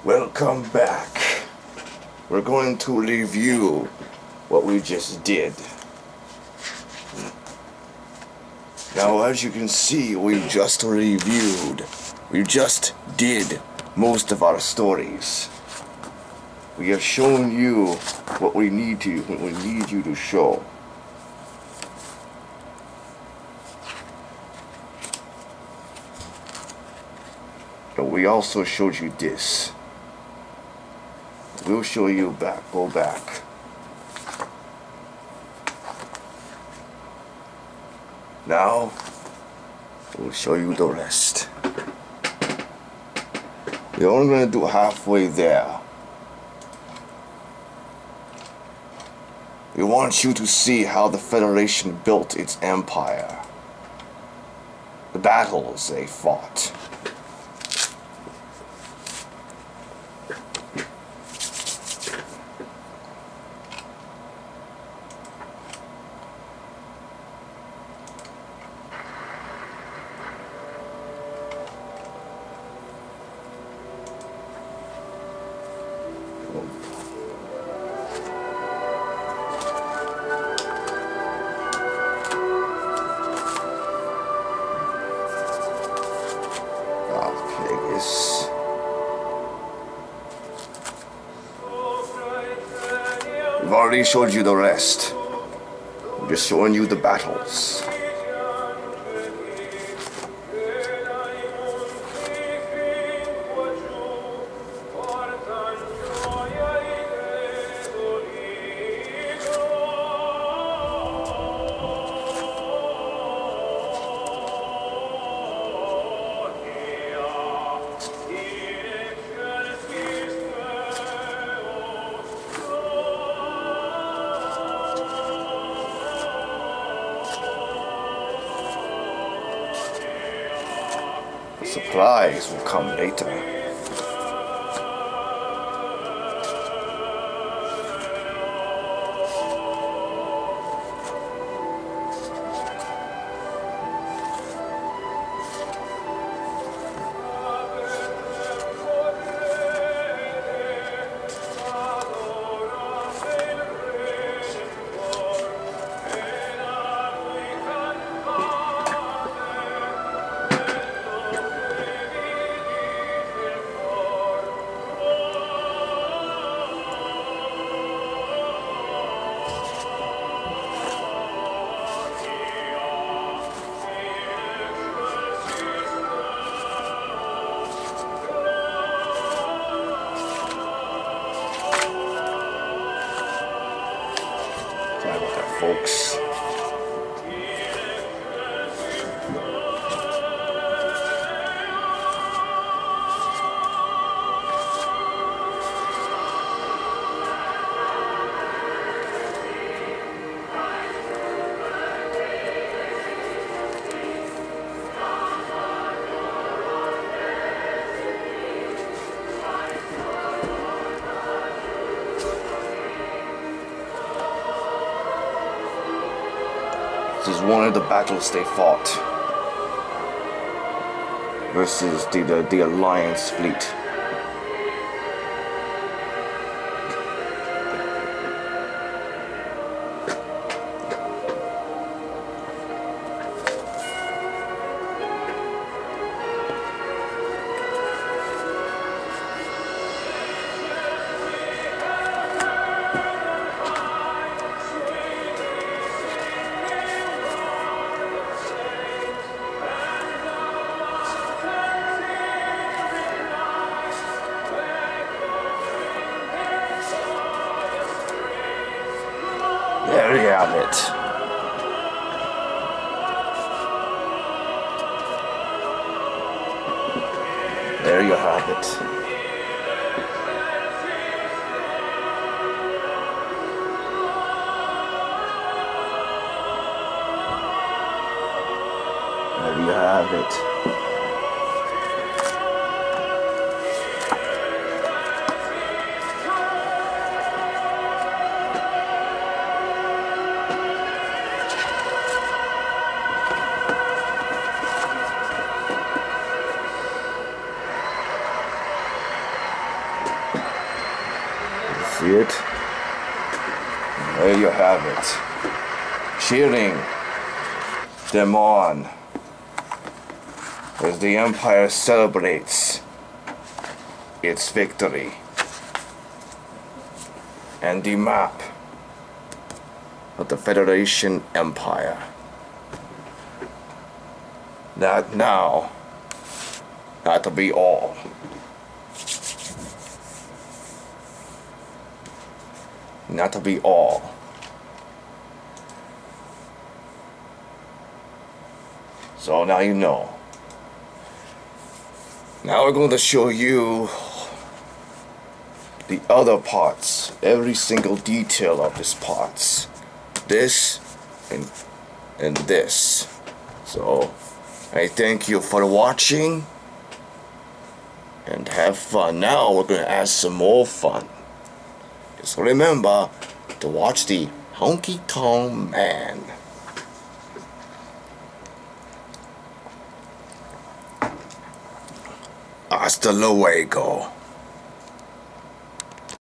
Welcome back. We're going to review what we just did. Now, as you can see, we just reviewed. We just did most of our stories. We have shown you what we need you to show. But we also showed you this. We'll show you back. Go back. Now, we'll show you the rest. We're only going to do halfway there. We want you to see how the Federation built its empire. The battles they fought. We've already showed you the rest. We're just showing you the battles. Supplies will come later. Sorry about that, folks. This is one of the battles they fought versus the Alliance fleet. There you have it. There you have it. There you have it. See it? There you have it. Cheering them on as the Empire celebrates its victory. And the map of the Federation Empire. Not now. Not to be all. Not to be all. So now you know. Now we're going to show you the other parts, every single detail of these parts. This and this. So I thank you for watching and have fun. Now we're going to add some more fun. Just remember to watch the Honky Tonk Man. Hasta luego.